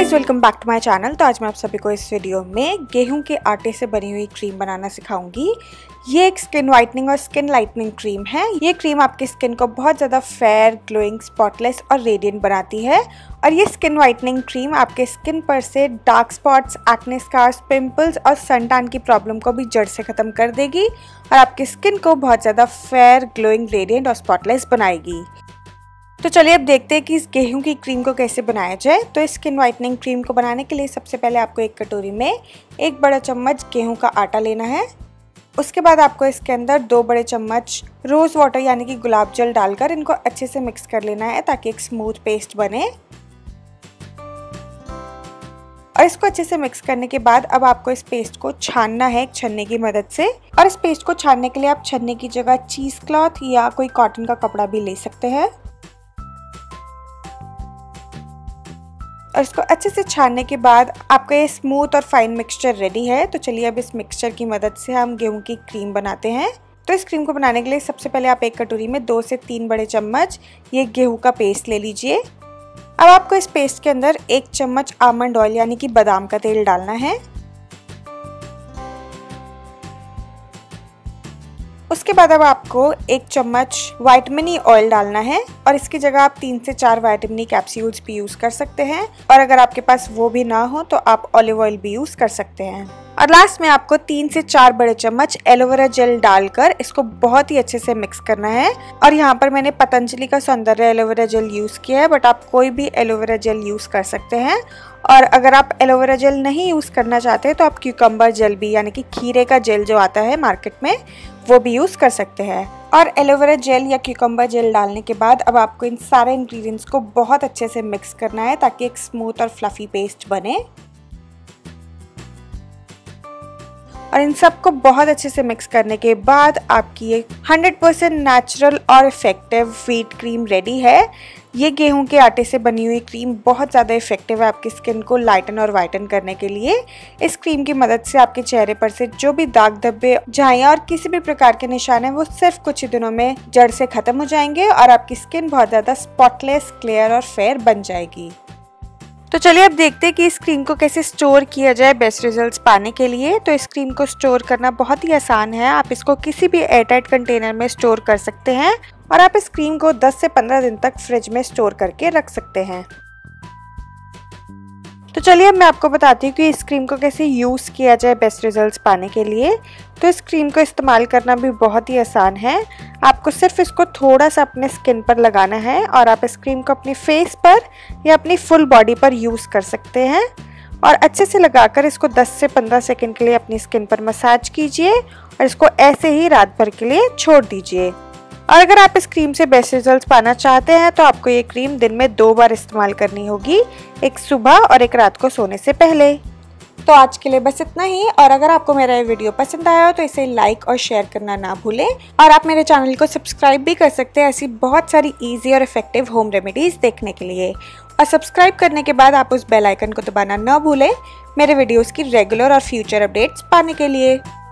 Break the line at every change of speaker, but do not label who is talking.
Guys welcome back to my channel. तो आज मैं आप सभी को इस वीडियो में गेहूं के आटे से बनी हुई क्रीम बनाना सिखाऊंगी। ये एक स्किन वाइटनिंग और स्किन लाइटनिंग क्रीम है। ये क्रीम आपकी स्किन को बहुत ज़्यादा फेयर, ग्लोइंग, स्पॉटलेस और रेडिएंट बनाती है। और ये स्किन वाइटनिंग क्रीम आपके स्किन पर से dark spots, acne scars, pimples और सन टैन की प्रॉब्लम को भी जड़ से ख़त्म कर देगी और आपकी स्किन को बहुत ज़्यादा फेयर, ग्लोइंग, रेडिएंट और स्पॉटलेस बनाएगी। तो चलिए अब देखते हैं कि इस गेहूं की क्रीम को कैसे बनाया जाए। तो इस स्किन वाइटनिंग क्रीम को बनाने के लिए सबसे पहले आपको एक कटोरी में 1 बड़ा चम्मच गेहूं का आटा लेना है। उसके बाद आपको इसके अंदर 2 बड़े चम्मच रोज़ वाटर यानी कि गुलाब जल डालकर इनको अच्छे से मिक्स कर लेना है ताकि एक स्मूथ पेस्ट बने। और इसको अच्छे से मिक्स करने के बाद अब आपको इस पेस्ट को छानना है एक छन्नी की मदद से। और इस पेस्ट को छानने के लिए आप छन्नी की जगह चीज़ क्लॉथ या कोई कॉटन का कपड़ा भी ले सकते हैं। और इसको अच्छे से छानने के बाद आपका ये स्मूथ और फाइन मिक्सचर रेडी है। तो चलिए अब इस मिक्सचर की मदद से हम गेहूं की क्रीम बनाते हैं। तो इस क्रीम को बनाने के लिए सबसे पहले आप एक कटोरी में 2 से 3 बड़े चम्मच ये गेहूं का पेस्ट ले लीजिए। अब आपको इस पेस्ट के अंदर 1 चम्मच आमंड ऑयल यानी कि बादाम का तेल डालना है। उसके बाद अब आपको 1 चम्मच विटामिन ई ऑयल डालना है और इसकी जगह आप 3 से 4 विटामिन ई कैप्सूल्स भी यूज़ कर सकते हैं। और अगर आपके पास वो भी ना हो तो आप ऑलिव ऑयल भी यूज़ कर सकते हैं। और लास्ट में आपको 3 से 4 बड़े चम्मच एलोवेरा जेल डालकर इसको बहुत ही अच्छे से मिक्स करना है। और यहाँ पर मैंने पतंजलि का सौंदर्य एलोवेरा जेल यूज़ किया है, बट आप कोई भी एलोवेरा जेल यूज़ कर सकते हैं। और अगर आप एलोवेरा जेल नहीं यूज़ करना चाहते तो आप क्यूकम्बर जेल भी यानी कि खीरे का जेल जो आता है मार्केट में वो भी यूज़ कर सकते हैं। और एलोवेरा जेल या क्यूकम्बर जेल डालने के बाद अब आपको इन सारे इंग्रेडिएंट्स को बहुत अच्छे से मिक्स करना है ताकि एक स्मूथ और फ्लफी पेस्ट बने। और इन सबको बहुत अच्छे से मिक्स करने के बाद आपकी ये 100% नेचुरल और इफेक्टिव व्हीट क्रीम रेडी है। ये गेहूं के आटे से बनी हुई क्रीम बहुत ज़्यादा इफेक्टिव है आपकी स्किन को लाइटन और वाइटन करने के लिए। इस क्रीम की मदद से आपके चेहरे पर से जो भी दाग धब्बे, झाइयाँ और किसी भी प्रकार के निशान हैं वो सिर्फ कुछ ही दिनों में जड़ से ख़त्म हो जाएंगे और आपकी स्किन बहुत ज़्यादा स्पॉटलेस, क्लियर और फेयर बन जाएगी। तो चलिए अब देखते हैं कि इस क्रीम को कैसे स्टोर किया जाए बेस्ट रिजल्ट्स पाने के लिए। तो इस क्रीम को स्टोर करना बहुत ही आसान है। आप इसको किसी भी एयरटाइट कंटेनर में स्टोर कर सकते हैं और आप इस क्रीम को 10 से 15 दिन तक फ्रिज में स्टोर करके रख सकते हैं। तो चलिए अब मैं आपको बताती हूँ कि इस क्रीम को कैसे यूज़ किया जाए बेस्ट रिजल्ट्स पाने के लिए। तो इस क्रीम को इस्तेमाल करना भी बहुत ही आसान है। आपको सिर्फ इसको थोड़ा सा अपने स्किन पर लगाना है और आप इस क्रीम को अपने फेस पर या अपनी फुल बॉडी पर यूज़ कर सकते हैं। और अच्छे से लगाकर इसको 10 से 15 सेकंड के लिए अपनी स्किन पर मसाज कीजिए और इसको ऐसे ही रात भर के लिए छोड़ दीजिए। और अगर आप इस क्रीम से बेस्ट रिजल्ट्स पाना चाहते हैं तो आपको ये क्रीम दिन में 2 बार इस्तेमाल करनी होगी, एक सुबह और एक रात को सोने से पहले। तो आज के लिए बस इतना ही। और अगर आपको मेरा ये वीडियो पसंद आया हो तो इसे लाइक और शेयर करना ना भूलें। और आप मेरे चैनल को सब्सक्राइब भी कर सकते हैं ऐसी बहुत सारी इजी और इफेक्टिव होम रेमेडीज देखने के लिए। और सब्सक्राइब करने के बाद आप उस बेल आइकन को दबाना ना भूलें मेरे वीडियोस की रेगुलर और फ्यूचर अपडेट्स पाने के लिए।